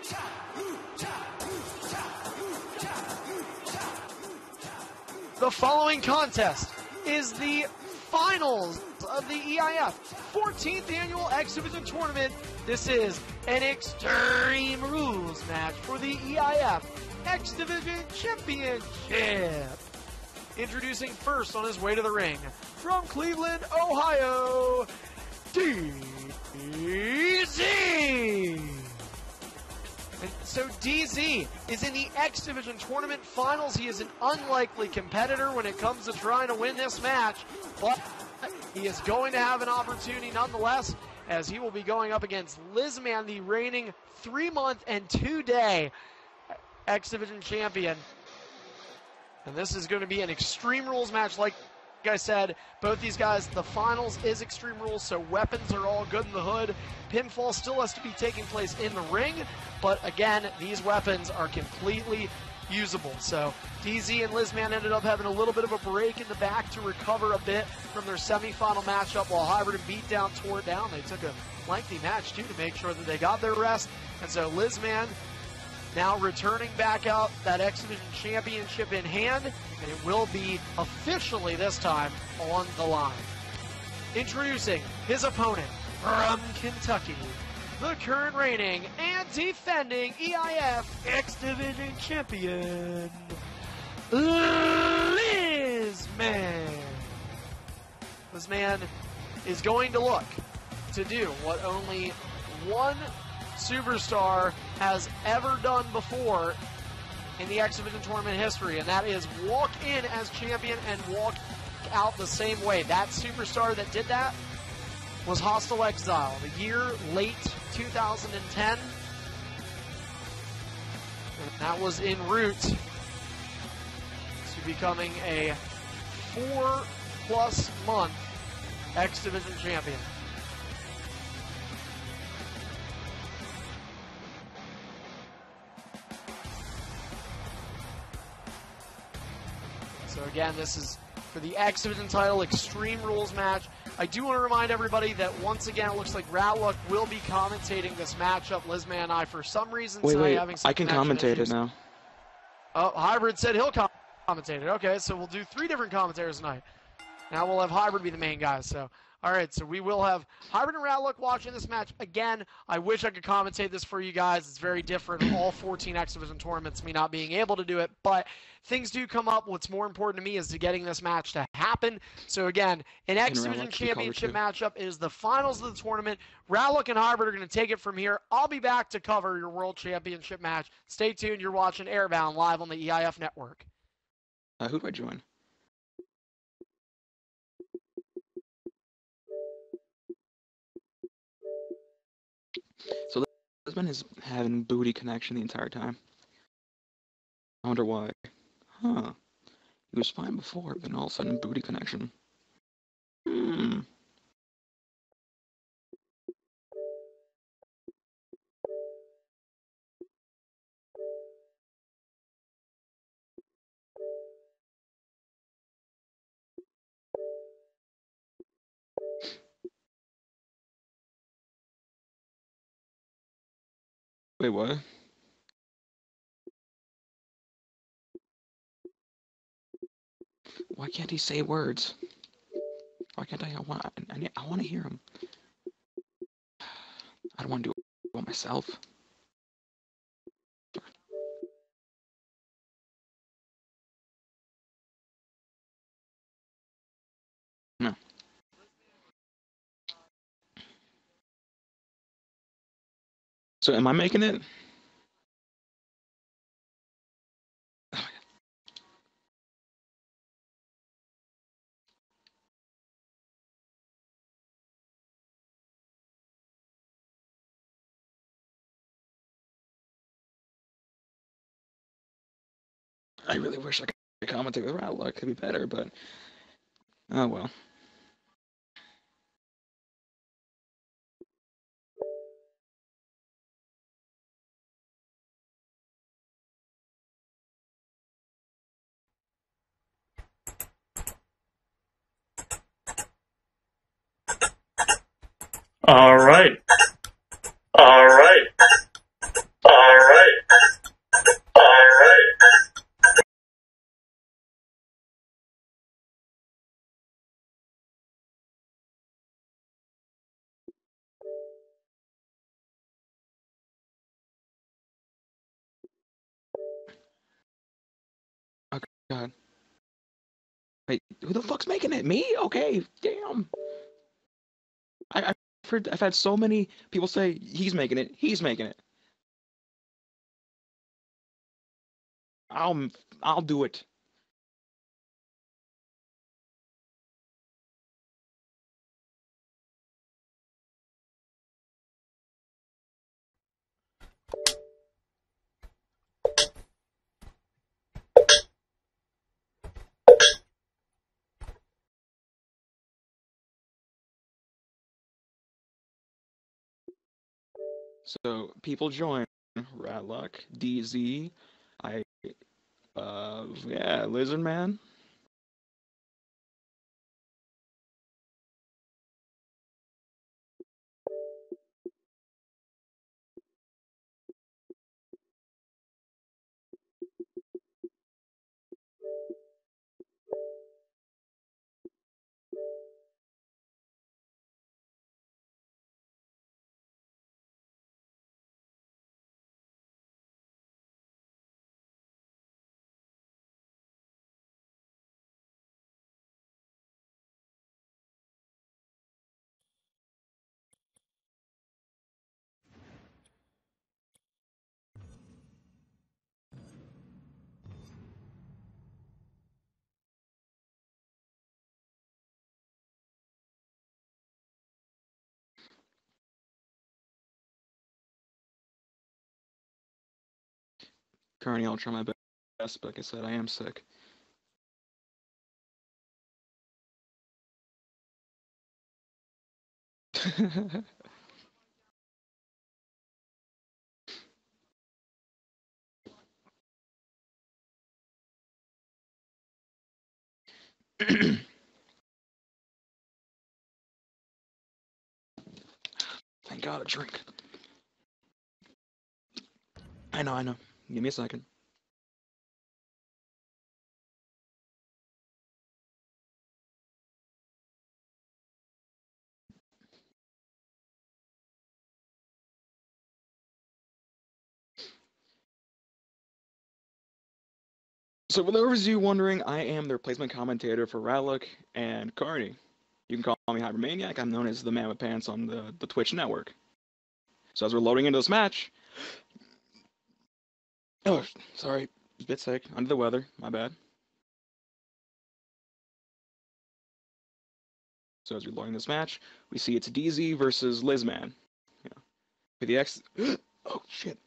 The following contest is the finals of the EIF 14th Annual X Division Tournament. This is an Extreme Rules match for the EIF X Division Championship. Introducing first on his way to the ring, from Cleveland, Ohio, DZ! And so DZ is in the X Division Tournament Finals. He is an unlikely competitor when it comes to trying to win this match, but he is going to have an opportunity nonetheless, as he will be going up against Lizman, the reigning 3-month and 2-day X Division champion. And this is going to be an Extreme Rules match. Like I said, both these guys, the finals is Extreme Rules, so weapons are all good in the hood. Pinfall still has to be taking place in the ring, but again, these weapons are completely usable. So DZ and Lizman ended up having a little bit of a break in the back to recover a bit from their semifinal matchup, while Hybrid and Beatdown tore it down. They took a lengthy match too to make sure that they got their rest. And so Lizman now returning back out, that X Division Championship in hand, and it will be officially this time on the line. Introducing his opponent from Kentucky, the current reigning and defending EIF X Division champion, Lizman. Lizman is going to look to do what only one superstar has ever done before in the X Division tournament history, and that is walk in as champion and walk out the same way. That superstar that did that was Hostile Exile, the year late 2010. And that was en route to becoming a 4+ month X Division champion. So again, this is for the X Division title Extreme Rules match. I do want to remind everybody that once again, it looks like Ratluck will be commentating this matchup. Lizman and I, for some reason, wait, having some I can commentate issues. it now. Oh, Hybrid said he'll commentate it. Okay, so we'll do 3 different commentators tonight. Now we'll have Hybrid be the main guy. So, all right, so we will have Hybrid and Ratluck watching this match. Again, I wish I could commentate this for you guys. It's very different. All 14 X Division tournaments, me not being able to do it, but things do come up. What's more important to me is to getting this match to happen. So again, an X Division championship matchup is the finals of the tournament. Ratluck and Hybrid are going to take it from here. I'll be back to cover your World Championship match. Stay tuned. You're watching Airbound live on the EIF network. Who do I join? So Lizman is having booty connection the entire time. I wonder why. Huh. He was fine before, but then all of a sudden booty connection. Wait, what? Why can't he say words? Why can't I? I want to hear him. I don't want to do it myself. No. So am I making it? I really wish I could commentate with Ratluck. It'd be better, but oh well. All right. All right. All God. Wait, who the fuck's making it? Me? Okay, damn. I've had so many people say he's making it. He's making it. I'll I'll do it. So people join Ratlock, DZ, I yeah, Lizard Man. Currently, I'll try my best, but like I said, I am sick. Thank God, a drink. I know, I know. Give me a second. So, for those of you wondering, I am the replacement commentator for Ratlock and Carney. You can call me Hypermaniac. I'm known as the man with pants on the Twitch network. So, as we're loading into this match, oh, sorry, a bit sick, under the weather, my bad. So, as we're loading this match, we see it's DZ versus Lizman. Yeah. For the X. Oh, shit.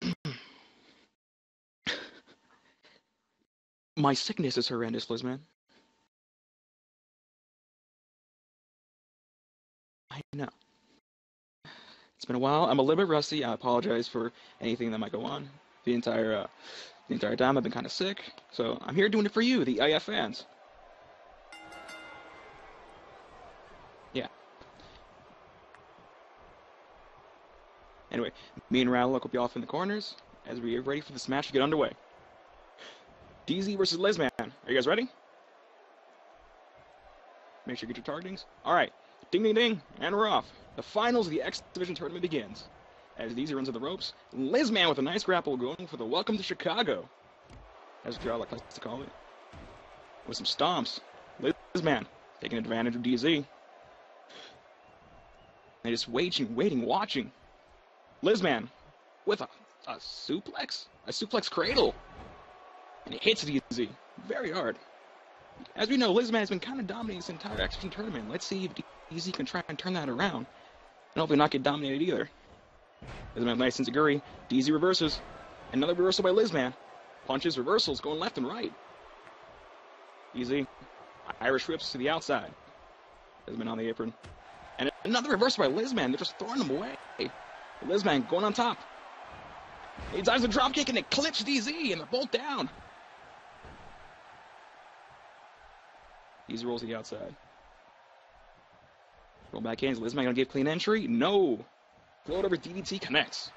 My sickness is horrendous, Lizman. I know. It's been a while. I'm a little bit rusty. I apologize for anything that might go on. The entire time I've been kind of sick, so I'm here doing it for you, the IF fans. Yeah. Anyway, me and Ratlock will be off in the corners as we get ready for this match to get underway. DZ versus Lizman. Are you guys ready? Make sure you get your targetings. All right. Ding, ding, ding, and we're off. The finals of the X Division tournament begins. As DZ runs to the ropes, Lizman with a nice grapple going for the welcome to Chicago, as Ratlock likes to call it. With some stomps, Lizman taking advantage of DZ. And just waiting, watching. Lizman with a suplex cradle. And it hits DZ very hard. As we know, Lizman has been kind of dominating this entire X Division tournament. Let's see if DZ can try and turn that around. And hopefully not get dominated either. Lizman nice Enziguri. DZ reverses. Another reversal by Lizman. Punches, reversals, going left and right. DZ. Irish whips to the outside. Lizman on the apron. And another reversal by Lizman. They're just throwing him away. Lizman going on top. He dives a dropkick and it clips DZ, and they're both down. DZ rolls to the outside. Roll back hands. Lizman gonna give clean entry? No. Float over DDT connects.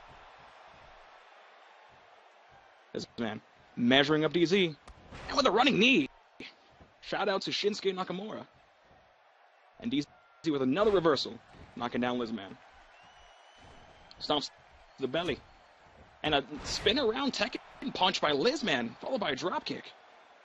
Lizman measuring up DZ. And with a running knee. Shout out to Shinsuke Nakamura. And DZ with another reversal. Knocking down Lizman. Stomps to the belly. And a spin around Tekken punch by Lizman, followed by a dropkick.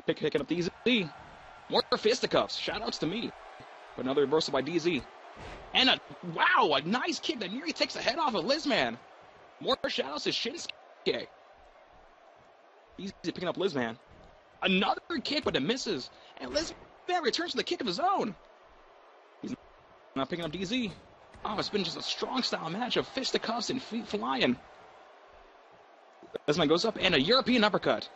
picking up DZ. More fisticuffs. Shoutouts to me. But another reversal by DZ. And a nice kick that nearly takes the head off of Lizman. More shoutouts to Shinsuke. DZ picking up Lizman. Another kick, but it misses. And Lizman returns to the kick of his own. He's not picking up DZ. Oh, it's been just a strong style match of fisticuffs and feet flying. Lizman goes up and a European uppercut.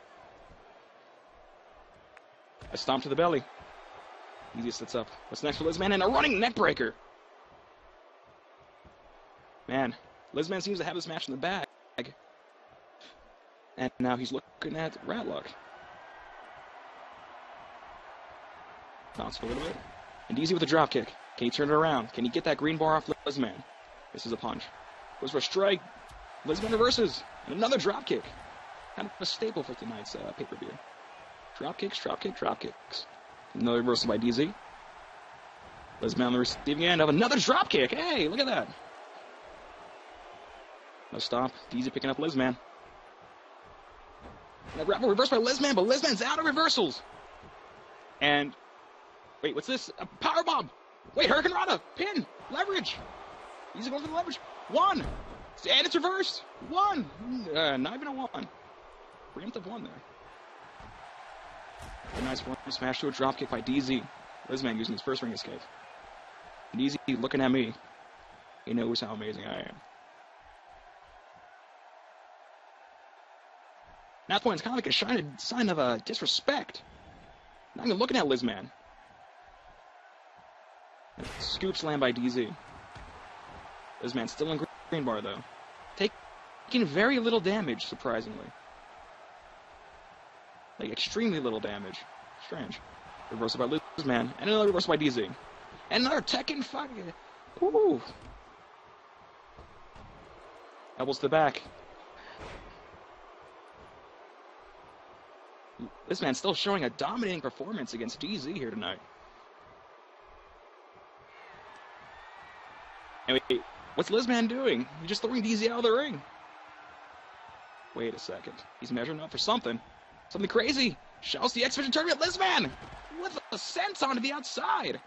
A stomp to the belly. DZ sits up. What's next for Lizman? And a running neck breaker. Man, Lizman seems to have this match in the bag. And now he's looking at Ratlock. Bounce a little bit. And DZ with a drop kick. Can he turn it around? Can he get that green bar off Lizman? This is a punch. Goes for a strike. Lizman reverses. And another drop kick. Kind of a staple for tonight's pay-per-view. Drop kicks, drop kick, drop kicks. Another reversal by DZ. Lizman on the receiving end of another drop kick. Hey, look at that. No stop. DZ picking up Lizman. That reversed by Lizman, but Lizman's out of reversals. And wait, what's this? A powerbomb. Wait, Hurricane Rana. Pin. Leverage. DZ going for the leverage. One. And it's reversed. One. Not even a one. Preemptive one there. A nice one smash to a dropkick by DZ. Lizman using his first ring escape. DZ looking at me. He knows how amazing I am. At that point, it's kind of like a sign of disrespect. Not even looking at Lizman. Scoop slam by DZ. Lizman still in green bar, though. Taking very little damage, surprisingly. Like, extremely little damage. Strange. Reversal by Lizman. And another reversal by DZ. And another Tekken fuck. Woo! Elbows to the back. This man's still showing a dominating performance against DZ here tonight. And wait, what's Lizman doing? He's just throwing DZ out of the ring. Wait a second. He's measuring up for something. Something crazy. Shouts the X-Division Tournament. Lizman with a senton to the outside.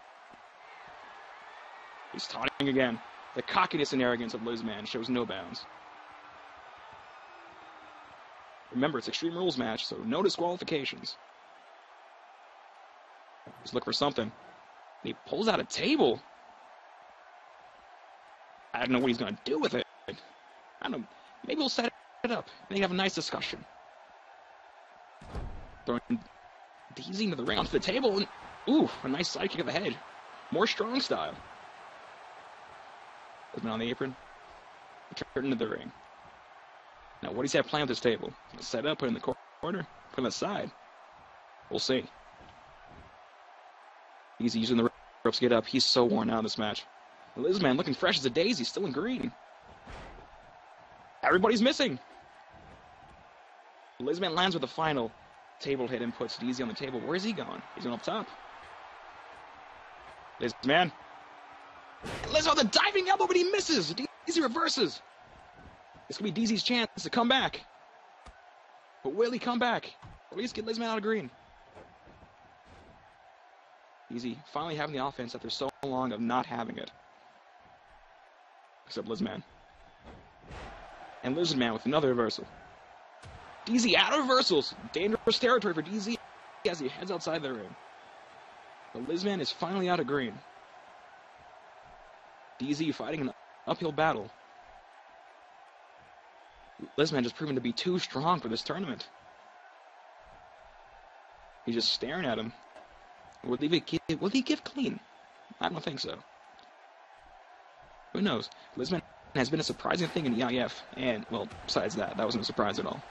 He's taunting again. The cockiness and arrogance of Lizman shows no bounds. Remember, it's Extreme Rules match, so no disqualifications. He's looking for something. And he pulls out a table. I don't know what he's going to do with it. I don't know. Maybe we'll set it up and they can have a nice discussion. Throwing DZ into the ring onto the table. And, ooh, a nice side kick of the head. More strong style. Lizman on the apron. Return into the ring. Now, what does he have planned with this table? Set up, put it in the corner, put it on the side. We'll see. He's using the ropes to get up. He's so worn out in this match. Lizman looking fresh as a daisy, still in green. Everybody's missing. Lizman lands with the final table hit and puts DZ on the table. Where is he going? He's going up top. Lizman. Lizman with a diving elbow, but he misses. DZ reverses. This could be DZ's chance to come back. But will he come back? Or at least get Lizman out of green? DZ finally having the offense after so long of not having it. Except Lizman. And Lizman with another reversal. DZ out of reversals. Dangerous territory for DZ as he heads outside the ring. But Lizman is finally out of green. DZ fighting an uphill battle. Lizman just proven to be too strong for this tournament. He's just staring at him. Will he give clean? I don't think so. Who knows? Lizman has been a surprising thing in the EIF. And, well, besides that wasn't a surprise at all.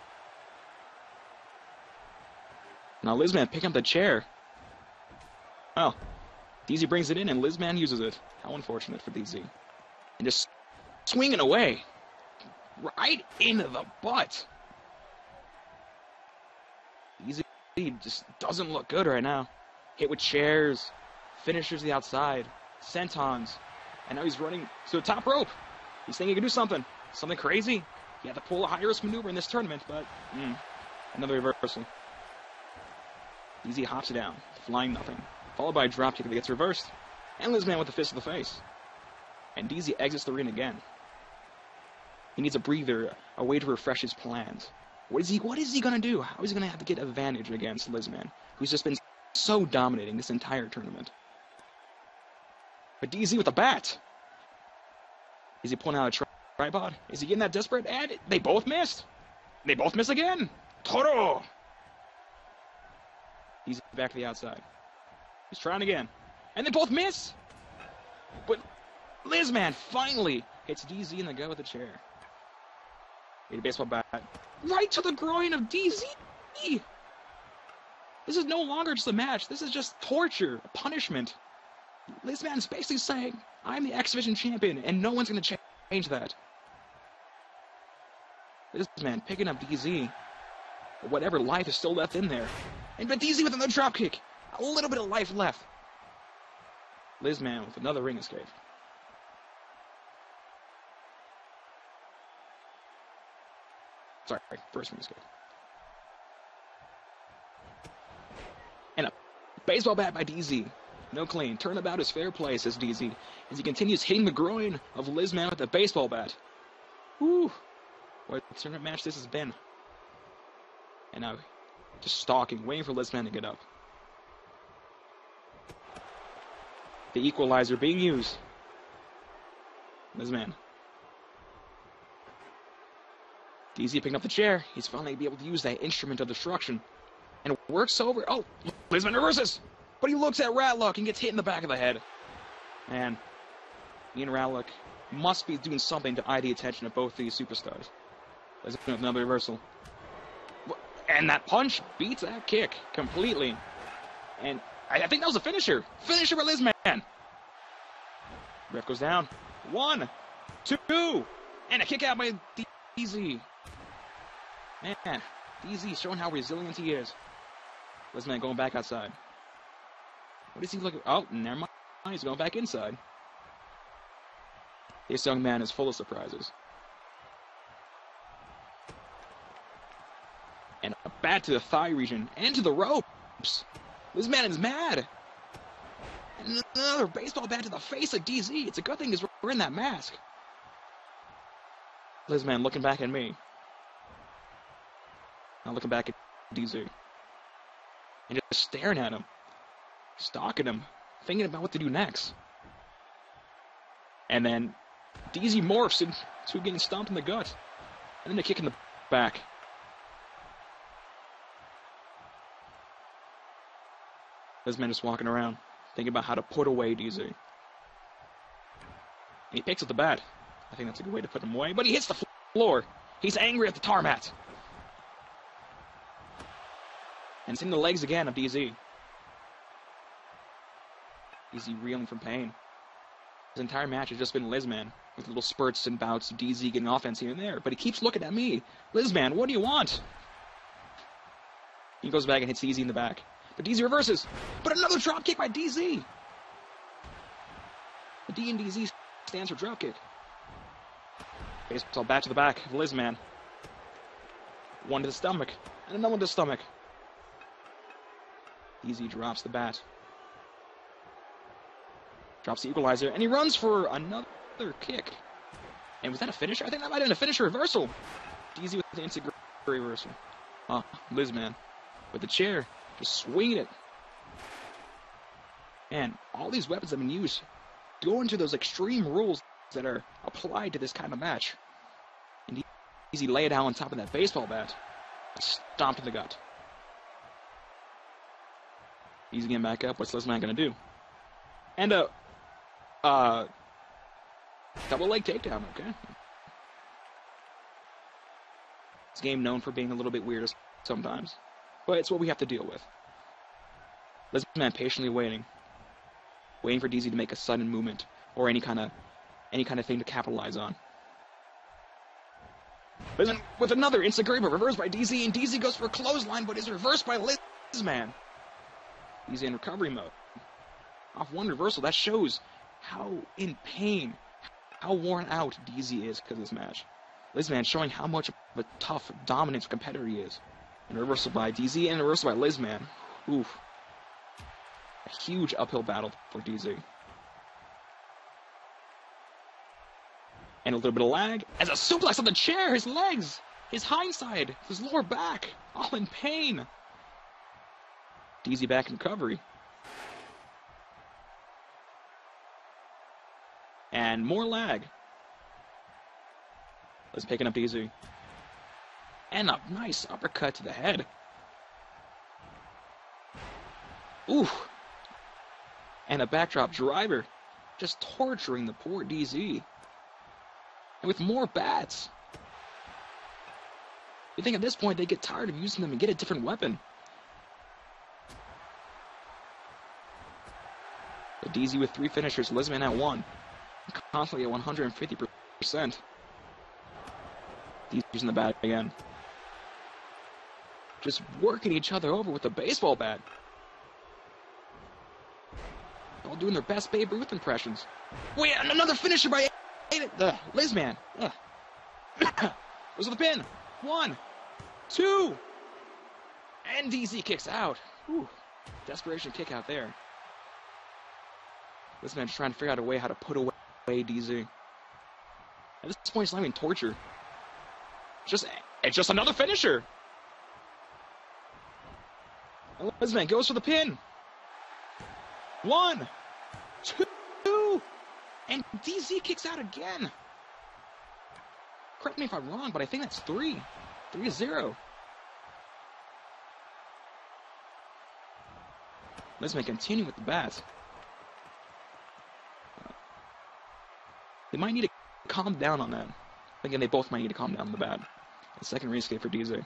Now Lizman picking up the chair. Oh. DZ brings it in and Lizman uses it. How unfortunate for DZ. And just swinging away. Right into the butt. DZ just doesn't look good right now. Hit with chairs. Finishers to the outside. Sentons. And now he's running to the top rope. He's thinking he can do something. Something crazy. He had to pull a high-risk maneuver in this tournament, but another reversal. DZ hops it down, flying nothing, followed by a dropkick that gets reversed, and Lizman with a fist to the face. And DZ exits the ring again. He needs a breather, a way to refresh his plans. What is he gonna do? How is he gonna have to get advantage against Lizman, who's just been so dominating this entire tournament? But DZ with the bat. Is he pulling out a tripod? Is he getting that desperate? And they both missed. They both miss again. Toro. He's back to the outside. He's trying again. And they both miss. But Lizman finally hits DZ in the gut with a chair. Hit a baseball bat. Right to the groin of DZ. This is no longer just a match. This is just torture, a punishment. Lizman's basically saying, I'm the X Division champion, and no one's going to change that. Lizman picking up DZ. Whatever life is still left in there. And but DZ with another dropkick. A little bit of life left. Lizman with another ring escape. Sorry, first ring escape. And a baseball bat by DZ. No clean. Turnabout is fair play, says DZ, as he continues hitting the groin of Lizman with a baseball bat. Whew. What a tournament match this has been. And now, just stalking, waiting for Lizman to get up. The equalizer being used. Lizman. DZ picking up the chair. He's finally be able to use that instrument of destruction. And it works over. Oh, Lizman reverses. But he looks at Ratlock and gets hit in the back of the head. Man, Ian Ratlock must be doing something to eye the attention of both these superstars. There's another reversal. And that punch beats that kick completely. And I think that was a finisher. Finisher by Lizman. Ref goes down. 1, 2, and a kick out by DZ. Man, DZ showing how resilient he is. Lizman going back outside. What is he looking? Oh, never mind. He's going back inside. This young man is full of surprises. And a bat to the thigh region and to the ropes. This man is mad. And another baseball bat to the face of DZ. It's a good thing because we're in that mask. Lizman looking back at me. Now looking back at DZ. And just staring at him. Stalking him. Thinking about what to do next. And then DZ morphs into getting stomped in the gut. And then a kick in the back. Lizman just walking around, thinking about how to put away DZ. And he picks up the bat. I think that's a good way to put him away. But he hits the floor. He's angry at the tarmac. And it's in the legs again of DZ. DZ reeling from pain. His entire match has just been Lizman, with little spurts and bouts of DZ getting offense here and there. But he keeps looking at me. Lizman, what do you want? He goes back and hits DZ in the back. But DZ reverses. But another drop kick by DZ. The D and DZ stands for drop kick. Baseball bat to the back of Lizman. One to the stomach. And another one to the stomach. DZ drops the bat. Drops the equalizer. And he runs for another kick. And was that a finisher? I think that might have been a finisher reversal. DZ with the instant reversal. Lizman with the chair. Just swinging it. And all these weapons have been used go into those extreme rules that are applied to this kind of match. And DZ lay it out on top of that baseball bat. Stomped in the gut. DZ getting back up. What's Lizman going to do? And double leg takedown, okay. This game known for being a little bit weird sometimes. But it's what we have to deal with. Lizman patiently waiting for DZ to make a sudden movement or any kind of thing to capitalize on. Lizman with another instant grabber, reversed by DZ, and DZ goes for a clothesline, but is reversed by Lizman. DZ in recovery mode. Off one reversal, that shows how in pain, how worn out DZ is because of this match. Lizman showing how much of a tough, dominant competitor he is. And reversal by DZ and reversal by Lizman. Oof. A huge uphill battle for DZ. And a little bit of lag. As a suplex on the chair, his legs, his hindside, his lower back, all in pain. DZ back in recovery. And more lag. Let's picking up DZ. And a nice uppercut to the head. Ooh. And a backdrop driver. Just torturing the poor DZ. And with more bats. You think at this point they get tired of using them and get a different weapon. The DZ with 3 finishers, Lizman at 1. Constantly at 150%. DZ's in the bat again. Just working each other over with a baseball bat. All doing their best Babe Ruth impressions. Wait, another finisher by Lizman. Goes to the pin. 1, 2. And DZ kicks out. Whew. Desperation kick out there. Lizman's trying to figure out a way how to put away DZ. At this point, it's not even torture. It's just another finisher. And Lizman goes for the pin. 1, 2, and DZ kicks out again. Correct me if I'm wrong, but I think that's 3. 3-0. Lizman continue with the bats. They might need to calm down on that. Again, they both might need to calm down on the bat. The second ring escape for DZ.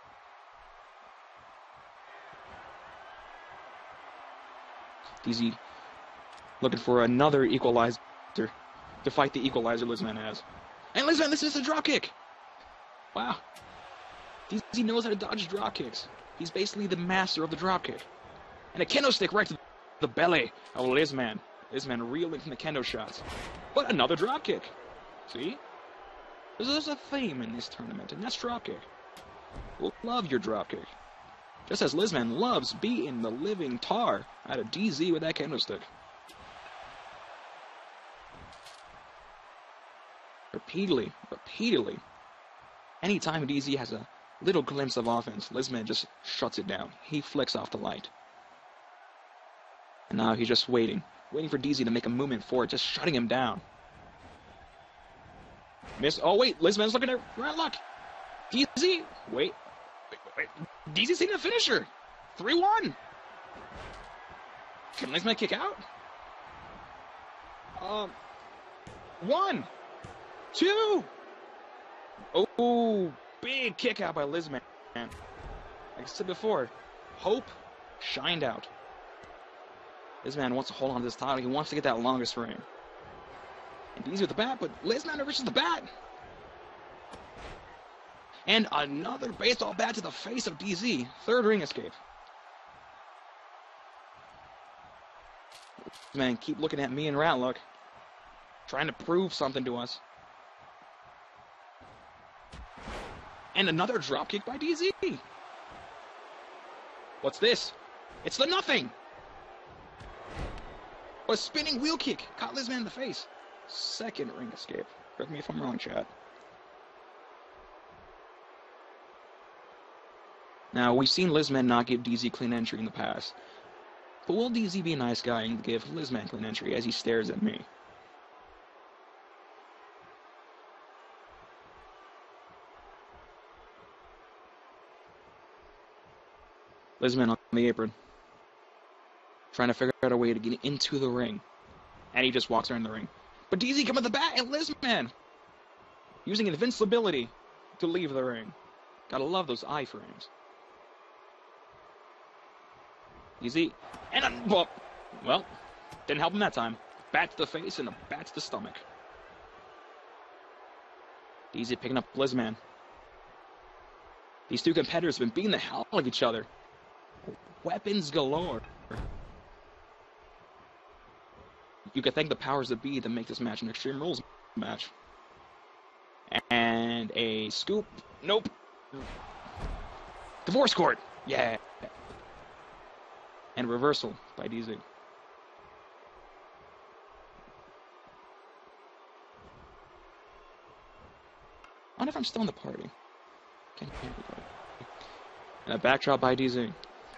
DZ looking for another equalizer to fight the equalizer Lizman has. And Lizman, this is a drop kick. Wow. DZ knows how to dodge drop kicks. He's basically the master of the drop kick. And a kendo stick right to the belly of Lizman. Lizman reeling from the kendo shots. But another drop kick. See? There's a theme in this tournament, and that's drop kick. We'll love your drop kick. Just as Lizman loves beating the living tar out of DZ with that kendo stick. Repeatedly. Anytime DZ has a little glimpse of offense, Lizman just shuts it down. He flicks off the light. And now he's just waiting for DZ to make a movement forward, just shutting him down. Miss. Oh, wait. Lizman's looking at right luck. DZ. Wait. DZ's seen the finisher. 3-1. Can Lizman kick out? 1, 2. Oh, big kick out by Lizman. Like I said before, hope shined out. Lizman wants to hold on to this title. He wants to get that longest reign. And DZ with the bat, but Lizman reaches the bat. And another baseball bat to the face of DZ. Third ring escape. Man, keep looking at me and Ratlook. Trying to prove something to us. And another dropkick by DZ. What's this? It's the nothing. A spinning wheel kick. Caught Lizman in the face. Second ring escape. Correct me if I'm wrong, chat. Now, we've seen Lizman not give DZ clean entry in the past. But will DZ be a nice guy and give Lizman clean entry as he stares at me? Lizman on the apron. Trying to figure out a way to get into the ring. And he just walks around the ring. But DZ come with the bat and Lizman using invincibility to leave the ring. Gotta love those iframes. DZ, and well, didn't help him that time. Bat to the face and a bat to the stomach. DZ picking up Lizman. These two competitors have been beating the hell out of each other. Weapons galore. You could thank the powers that be to make this match an Extreme Rules match. And a scoop. Nope. Divorce court. Yeah. And reversal by DZ. I wonder if I'm still in the party. Can't be party. And a backdrop by DZ.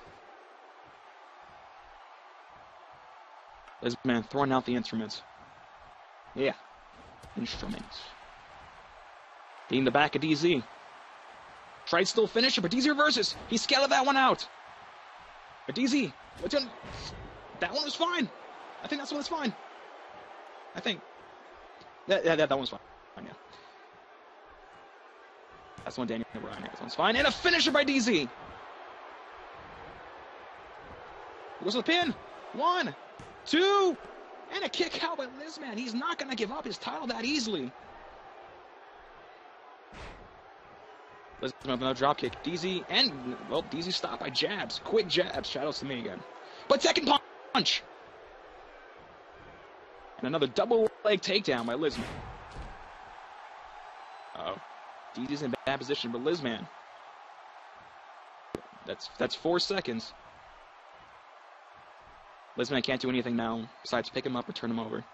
Lizman throwing out the instruments. Yeah. Instruments. Being the back of DZ. Tried still finish it, but DZ reverses. He scattered that one out. But DZ, that one was fine. I think that's one was fine. I think. That one's fine. Yeah. That's one Daniel Bryan. That one's fine. And a finisher by DZ. Goes to the pin. 1, 2, and a kick out by Lizman. He's not going to give up his title that easily. Lizman with another drop kick. DZ, and, well, DZ stopped by jabs. Quick jabs. Shadows to me again. But second punch. And another double leg takedown by Lizman. Uh-oh. DZ's in bad position, but Lizman. That's 4 seconds. Lizman can't do anything now besides pick him up or turn him over.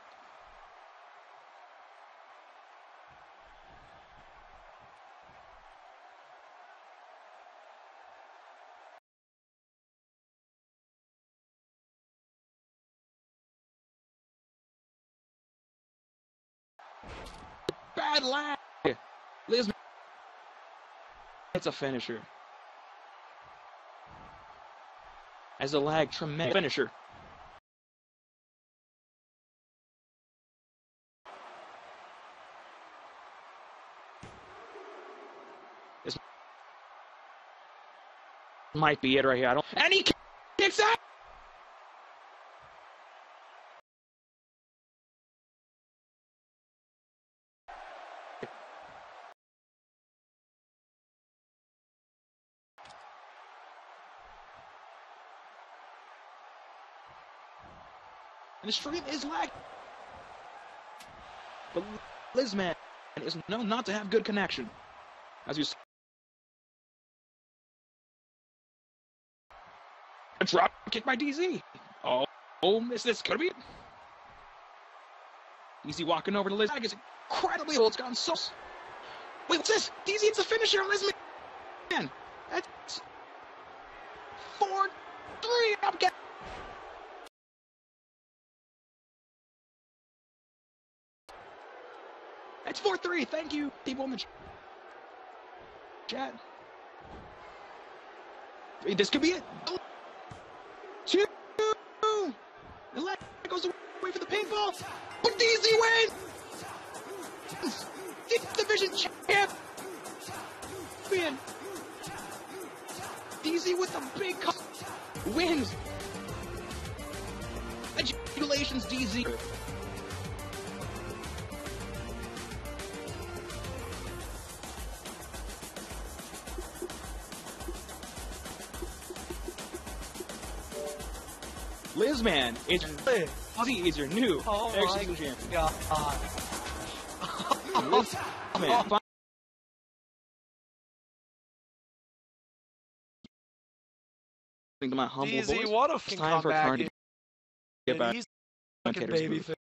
Bad lag. Lizman. It's a finisher. As a lag, tremendous finisher. This might be it right here. And he kicks out. And the stream is lag. But Lizman is known not to have good connection. As you see. A drop kick by DZ. Oh, is this gonna be it? DZ walking over to Liz. It's incredibly old. It's gone so. Wait, what's this? DZ, it's a finisher on Lizman. That's 4-3. I'm getting. That's 4-3. Thank you, people in the chat. This could be it. 2. The leg goes away for the pinfall. But DZ wins. Division champion. DZ with the big wins. Congratulations, DZ. Lizman is your new X-Division champion. God. Lizman, to my humble DZ, voice, what a it's time for Karn to get back He's on fucking Cater's baby booth. face.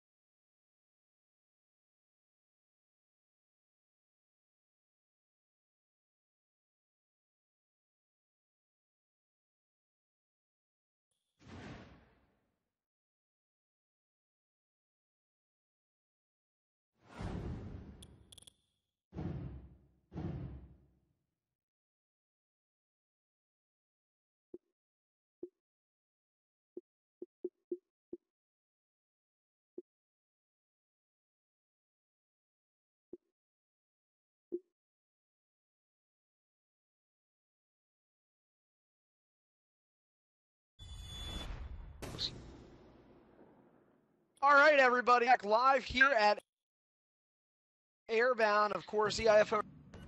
All right, everybody, back live here at Airbound, of course, EIFO.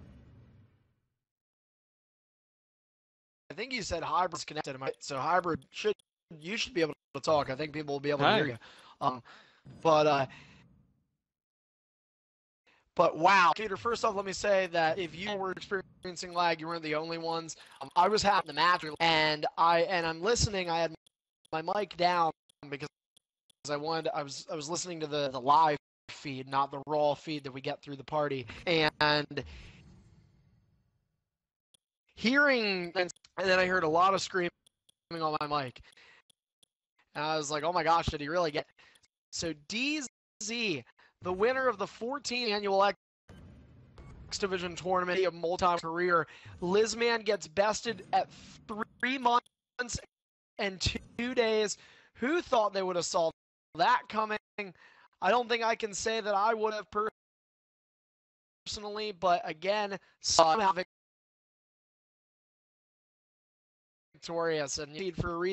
I think you said Hybrid's connected, so Hybrid you should be able to talk. I think people will be able to hear you. But wow, Peter, first off, let me say that if you were experiencing lag, you weren't the only ones. I was having the match, and I'm listening. I had my mic down because I was listening to the live feed, not the raw feed that we get through the party, and hearing, and then I heard a lot of screaming on my mic. And I was like, oh my gosh, did he really get it? So DZ, the winner of the 14th annual X Division tournament, a multi career, Lizman gets bested at 3 months and 2 days. Who thought they would have saw that coming? I don't think I can say that I would have personally, but again, somehow victorious and need for a reason.